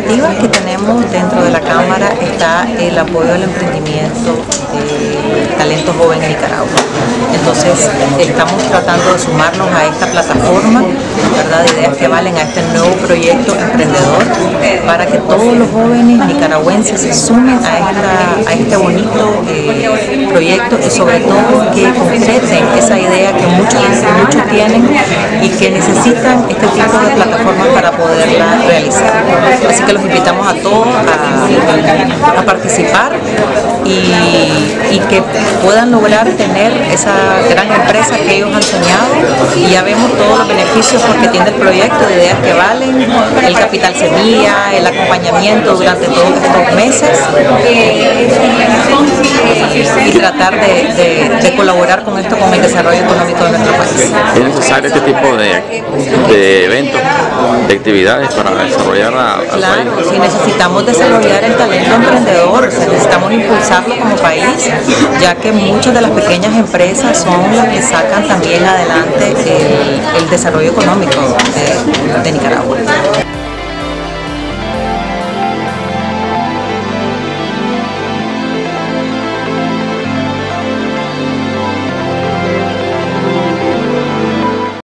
iniciativas que tenemos dentro de la Cámara está el apoyo al emprendimiento de talento joven en Nicaragua. Entonces estamos tratando de sumarnos a esta plataforma, ¿verdad?, de Ideas que Valen, a este nuevo proyecto emprendedor, para que todos los jóvenes nicaragüenses se sumen a este bonito proyecto y sobre todo que concreten esa idea que muchos tienen y que necesitan este tipo de plataformas para poderla realizar. Así que los invitamos a todos a participar y que puedan lograr tener esa gran empresa que ellos han soñado, y ya vemos todos los beneficios que tiene el proyecto de Ideas que Valen, el capital semilla, el acompañamiento durante todos estos meses y tratar de colaborar con esto, con el desarrollo económico de nuestro país. ¿Es necesario este tipo de eventos, de actividades para desarrollar al país? Claro, si necesitamos desarrollar el talento emprendedor, o sea, necesitamos impulsarlo como país, ya que muchas de las pequeñas empresas son las que sacan también adelante el desarrollo económico de Nicaragua.